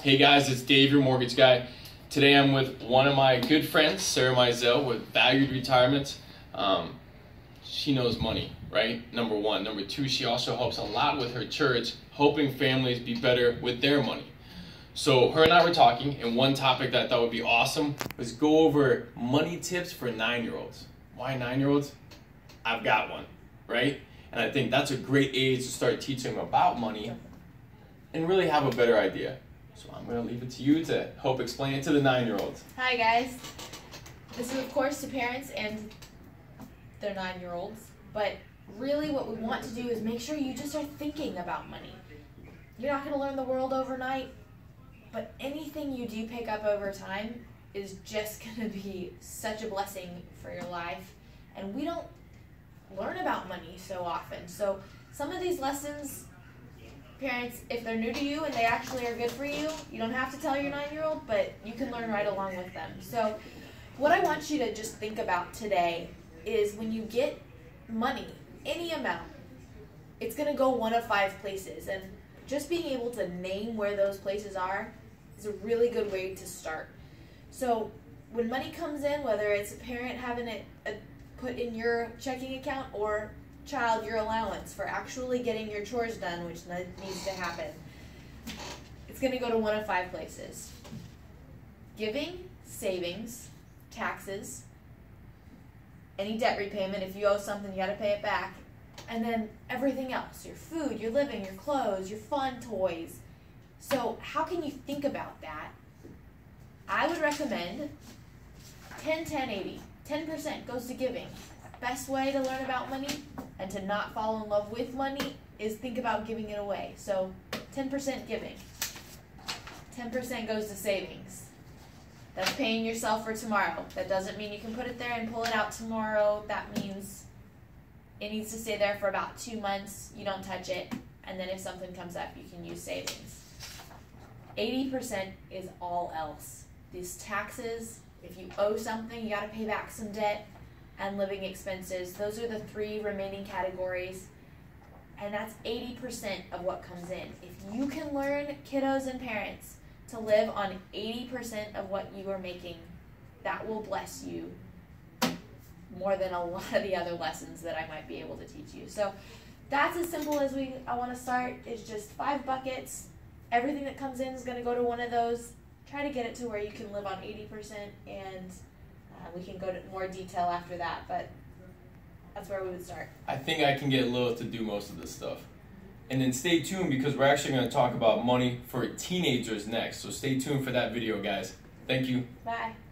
Hey guys, it's Dave, your mortgage guy. Today I'm with one of my good friends, Sarah Mizell, with Valued Retirement. She knows money, right? Number one. Number two, she also helps a lot with her church, helping families be better with their money. So her and I were talking, and one topic that I thought would be awesome was go over money tips for 9-year-olds. Why 9-year-olds? I've got one, right? And I think that's a great age to start teaching them about money and really have a better idea. So I'm going to leave it to you to help explain it to the 9-year-olds. Hi guys. This is of course to parents and their 9-year-olds, but really what we want to do is make sure you just are thinking about money. You're not going to learn the world overnight, but anything you do pick up over time is just going to be such a blessing for your life. And we don't learn about money so often. So some of these lessons, parents, if they're new to you and they actually are good for you, you don't have to tell your 9-year-old, but you can learn right along with them. So what I want you to just think about today is when you get money, any amount, it's going to go one of 5 places. And just being able to name where those places are is a really good way to start. So when money comes in, whether it's a parent having it put in your checking account or child your allowance for actually getting your chores done, which needs to happen, it's going to go to one of 5 places: giving, savings, taxes, any debt repayment. If you owe something, you got to pay it back, and then everything else: your food, your living, your clothes, your fun toys. So how can you think about that? I would recommend 10-10-80. 10% goes to giving. Best way to learn about money and to not fall in love with money is think about giving it away. So 10% giving. 10% goes to savings. That's paying yourself for tomorrow. That doesn't mean you can put it there and pull it out tomorrow. That means it needs to stay there for about 2 months. You don't touch it. And then if something comes up, you can use savings. 80% is all else. These taxes, if you owe something, you got to pay back some debt, and living expenses. Those are the 3 remaining categories, and that's 80% of what comes in. If you can learn, kiddos and parents, to live on 80% of what you are making, that will bless you more than a lot of the other lessons that I might be able to teach you. So that's as simple as I want to start. Is just 5 buckets. Everything that comes in is going to go to one of those. Try to get it to where you can live on 80%, and we can go to more detail after that, but that's where we would start. I think I can get Lilith to do most of this stuff. And then stay tuned, because we're actually going to talk about money for teenagers next. So stay tuned for that video, guys. Thank you. Bye.